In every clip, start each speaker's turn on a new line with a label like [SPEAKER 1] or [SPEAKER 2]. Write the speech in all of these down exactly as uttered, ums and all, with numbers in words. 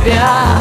[SPEAKER 1] тебя.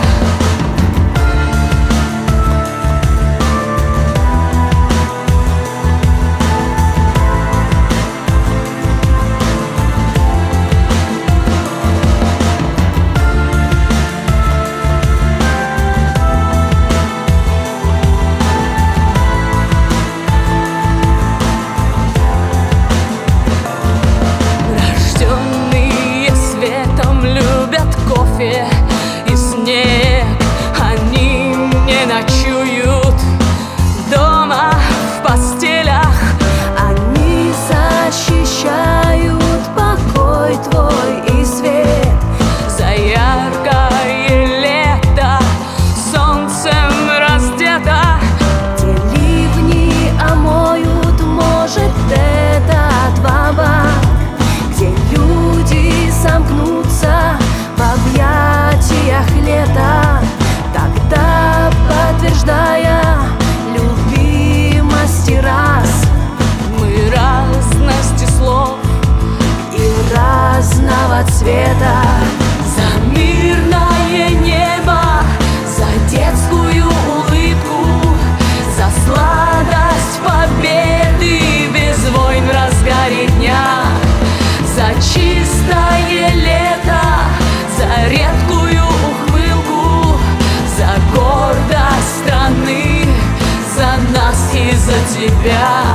[SPEAKER 1] И снег, они не ночуют дома в постелях.
[SPEAKER 2] Они защищают покой твой и свет.
[SPEAKER 1] За яркое лето солнцем раздето.
[SPEAKER 2] Те ливни омоют, может, этот вабак, где люди сомкнутся в объятиях лета, тогда, подтверждая любимости раз,
[SPEAKER 1] мы разности слов
[SPEAKER 2] и разного цвета.
[SPEAKER 1] За мирное небо, за детскую улыбку, за сладость победы без войн в разгаре дня, за чистое лето, за редкую ухмылку, за гордость страны, за нас и за тебя.